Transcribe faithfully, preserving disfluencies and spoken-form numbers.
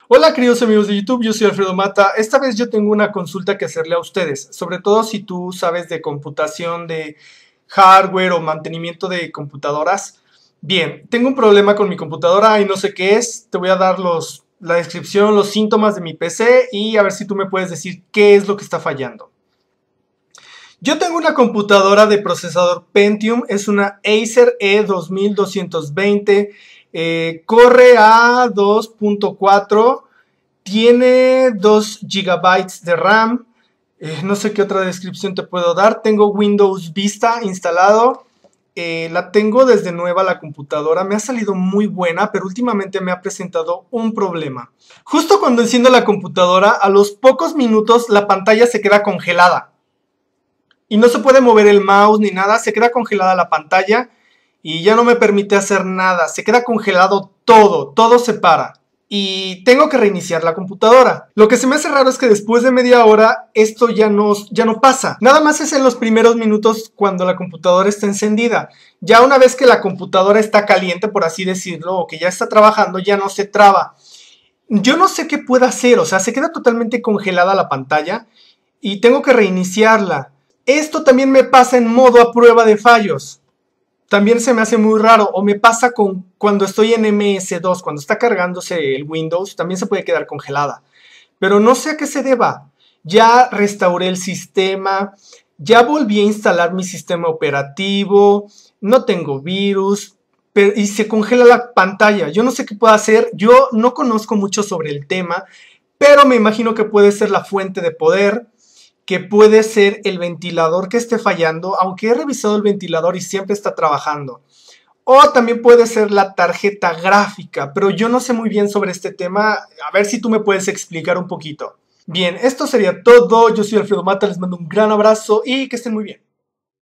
Hola queridos amigos de YouTube, yo soy Alfredo Mata. Esta vez yo tengo una consulta que hacerle a ustedes, sobre todo si tú sabes de computación, de hardware o mantenimiento de computadoras. Bien, tengo un problema con mi computadora y no sé qué es. Te voy a dar los, la descripción, los síntomas de mi P C y a ver si tú me puedes decir qué es lo que está fallando. Yo tengo una computadora de procesador Pentium, es una Acer E dos mil doscientos veinte, eh, corre a dos punto cuatro, tiene dos gigabytes de RAM, eh, no sé qué otra descripción te puedo dar. Tengo Windows Vista instalado, eh, la tengo desde nueva la computadora, me ha salido muy buena, pero últimamente me ha presentado un problema. Justo cuando enciendo la computadora, a los pocos minutos la pantalla se queda congelada. Y no se puede mover el mouse ni nada, se queda congelada la pantalla y ya no me permite hacer nada, se queda congelado todo, todo se para. Y tengo que reiniciar la computadora. Lo que se me hace raro es que después de media hora esto ya no, ya no pasa. Nada más es en los primeros minutos cuando la computadora está encendida. Ya una vez que la computadora está caliente, por así decirlo, o que ya está trabajando, ya no se traba. Yo no sé qué pueda hacer, o sea, se queda totalmente congelada la pantalla y tengo que reiniciarla. Esto también me pasa en modo a prueba de fallos. También se me hace muy raro. O me pasa con cuando estoy en M S dos, cuando está cargándose el Windows, también se puede quedar congelada. Pero no sé a qué se deba. Ya restauré el sistema, ya volví a instalar mi sistema operativo, no tengo virus, pero, y se congela la pantalla. Yo no sé qué puedo hacer, yo no conozco mucho sobre el tema, pero me imagino que puede ser la fuente de poder, que puede ser el ventilador que esté fallando, aunque he revisado el ventilador y siempre está trabajando. O también puede ser la tarjeta gráfica, pero yo no sé muy bien sobre este tema. A ver si tú me puedes explicar un poquito. Bien, esto sería todo. Yo soy Alfredo Mata, les mando un gran abrazo y que estén muy bien.